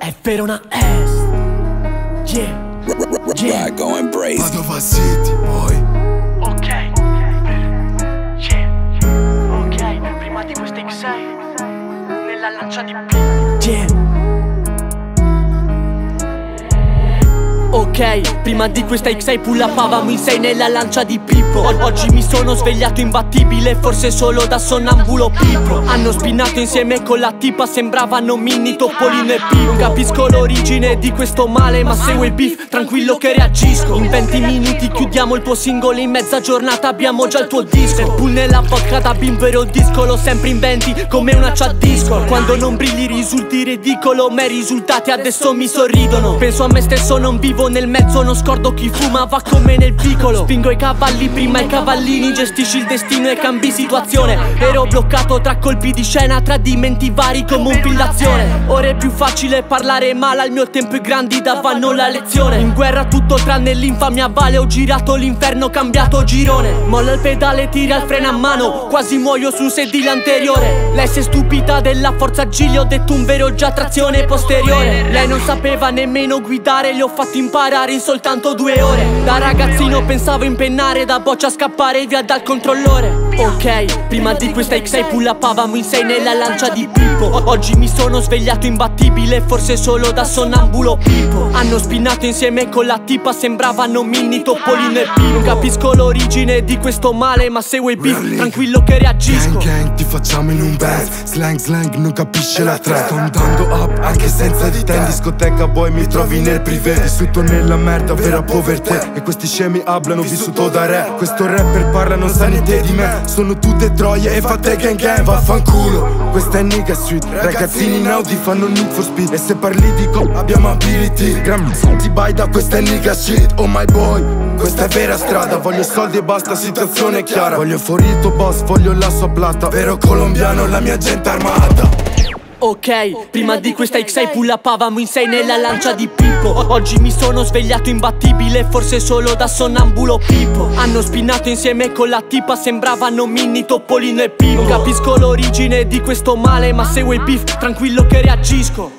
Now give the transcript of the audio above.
è Verona Est. Yeah. Go embrace. Padova City, boy. Ok, ok, prima di queste X6 nella lancia di Ok, prima di questa X6 pullapavamo in 6 nella lancia di Pippo. Oggi mi sono svegliato imbattibile, forse solo da sonnambulo Pippo. Hanno spinnato insieme con la tipa, sembravano Minni, Topolino e Pippo. Non capisco l'origine di questo male, ma seguo il beef, tranquillo che reagisco. In 20 minuti chiudiamo il tuo singolo, in mezza giornata abbiamo già il tuo disco. Red Bull nella vodka da bimbero discolo, sempre inventi come una chat disco. Quando non brilli risulti ridicolo, ma i risultati adesso mi sorridono. Penso a me stesso, non vivo nel mezzo, non scordo chi fuma, va come nel vicolo. Spingo i cavalli prima i cavallini, gestisci il destino e cambi situazione. Ero bloccato tra colpi di scena, tradimenti vari come un film d'azione. Ora è più facile parlare male, al mio tempo i grandi davano la lezione. In guerra tutto tranne l'infamia vale, ho girato l'inferno, cambiato girone. Molla il pedale, tira il freno a mano, quasi muoio su un sedile anteriore. Lei si è stupita della forza G, ho detto un vero già trazione posteriore. Lei non sapeva nemmeno guidare, le ho fatto imparare in soltanto 2 ore. Da ragazzino pensavo impennare, da boccia scappare via dal controllore. Ok, prima di questa X6 pullapavamo in 6 nella lancia di Pippo. Oggi mi sono svegliato imbattibile, forse solo da sonnambulo Pippo. Hanno spinnato insieme con la tipa, sembravano Minni, Topolino e Pippo. Non capisco l'origine di questo male, ma seguo il beef, tranquillo che reagisco. Gang gang ti facciamo in un band, slang slang non capisce la trap. Sto andando up anche senza di te, in discoteca boy mi trovi nel privé. Vissuto nella merda, vera povertà, e questi scemi hablano, vissuto da re. Questo rapper parla, non sa niente di me. Sono tutte troie e fate gang gang, vaffanculo. Questa è Nigga Street, ragazzini in Audi fanno Need for Speed. E se parli di cop abbiamo ability, gran ti vai da questa è Nigga Street. Oh my boy, questa è vera strada, voglio soldi e basta, situazione chiara. Voglio fuori il tuo boss, voglio la sua plata, vero colombiano, la mia gente armata. Ok, prima di questa X6 pullapavamo in 6 nella lancia di Pippo. Oggi mi sono svegliato imbattibile, forse solo da sonnambulo Pippo. Hanno spinnato insieme con la tipa, sembravano Minni, Topolino e Pippo. Non capisco l'origine di questo male, ma seguo il beef, tranquillo che reagisco.